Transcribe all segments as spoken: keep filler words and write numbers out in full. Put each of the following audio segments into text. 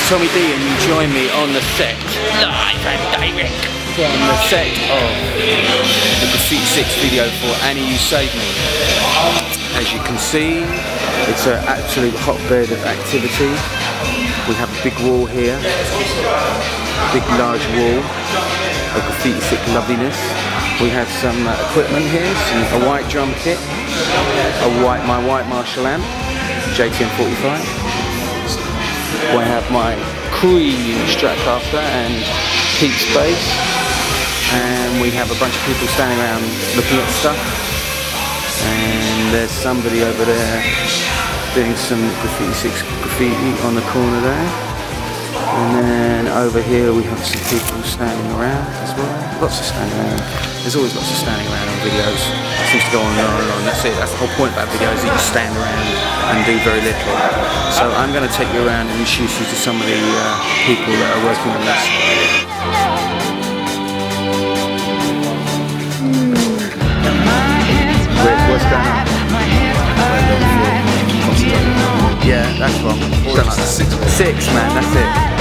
Tommy D and you join me on the set, live and direct, from the set of the Graffiti six video for Annie You Saved Me. As you can see, it's an absolute hotbed of activity. We have a big wall here, big large wall of Graffiti six loveliness. We have some uh, equipment here, some, a white drum kit, a white, my white Marshall amp, J T M forty-five. I have my cream Stratocaster and Pete's bass, and we have a bunch of people standing around looking at stuff, and there's somebody over there doing some Graffiti six graffiti on the corner there, and then over here we have some people standing around as well, lots of standing around. There's always lots of standing around on videos. It seems to go on and on and on. That's it. That's the whole point about videos, that you stand around and do very little. So I'm going to take you around and introduce you to some of the uh, people that are working on this. Wait, what's going on? Yeah, that's wrong. Like that. Six, Six, man. That's it.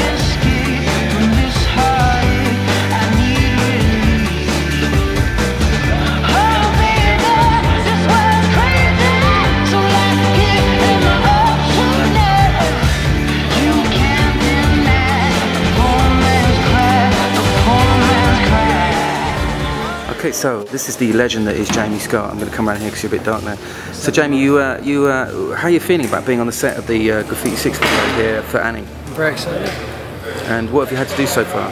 Okay, so this is the legend that is Jamie Scott. I'm going to come around here because you're a bit dark now. So Jamie, you, uh, you, uh, how are you feeling about being on the set of the uh, Graffiti six video here for Annie? I'm very excited. And what have you had to do so far?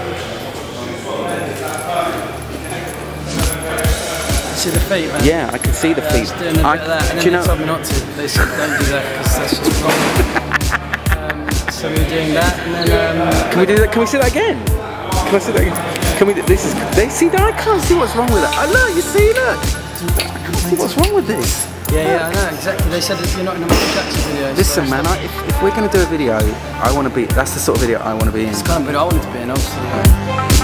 See the feet, man? Yeah, I can see the feet. Uh, doing a bit I, of that, and do then you they know? told me not to. They said don't do that because that's just wrong. um, so we were doing that, and then um, Can we do that? Can we see that again? Can I see that again? Can we? This is. They see that? I can't see what's wrong with it. Oh look, you see, look. I can't see what's wrong with this. Yeah, yeah, I know exactly. They said that you're not in a Michael Jackson video. Listen, so man. I, if, if we're gonna do a video, I want to be. That's the sort of video I want to be in. it's kind of video I wanted to be in, obviously.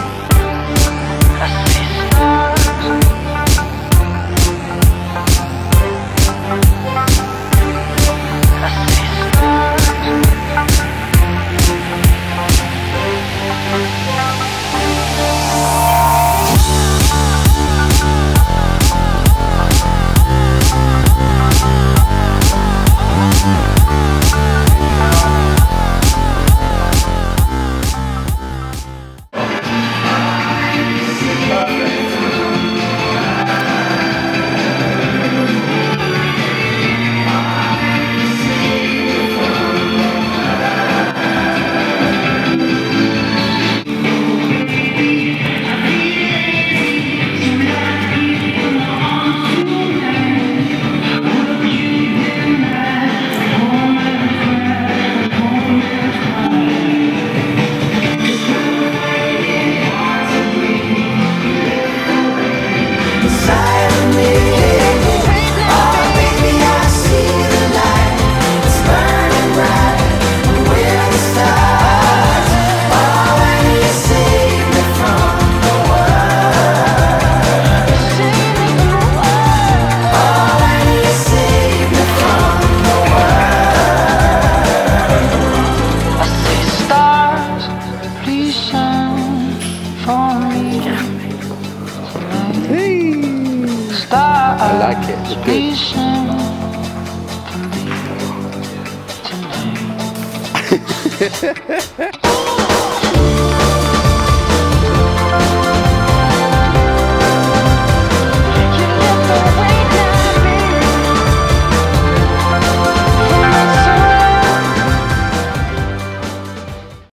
I like it. It's good.